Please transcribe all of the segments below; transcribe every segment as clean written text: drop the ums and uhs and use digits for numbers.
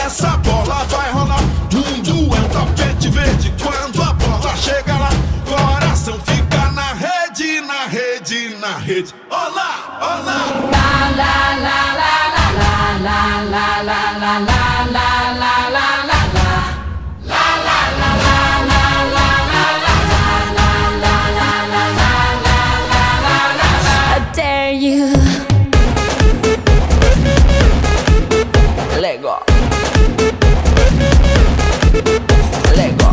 essa bola vai rolar. Mundo é um tapete verde quando a bola chega lá. Coração fica na rede, na rede, na rede. Olá, olá. La la la la la la la la la la la la la la. You Lego Lego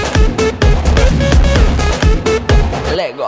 Lego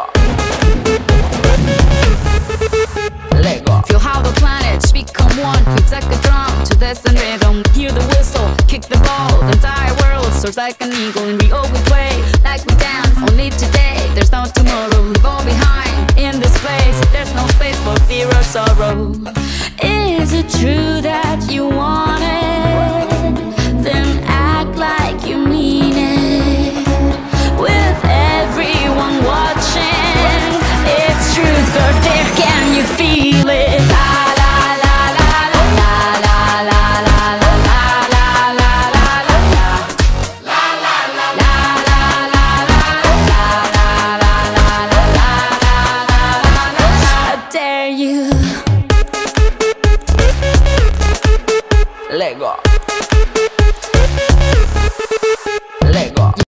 Lego. Feel how the planets become one. Hit like a drum to dance and rhythm. Hear the whistle, kick the ball. The entire world soars like an eagle. And we all we play like we dance. Only today, there's no tomorrow. Leave all behind in this place. There's no space for fear or sorrow. Is it true that you want it? Then act like you mean it. With everyone watching, it's truth or dare. Can you feel it? La la la la la la la la la la la la la la la la la la la la. I dare you.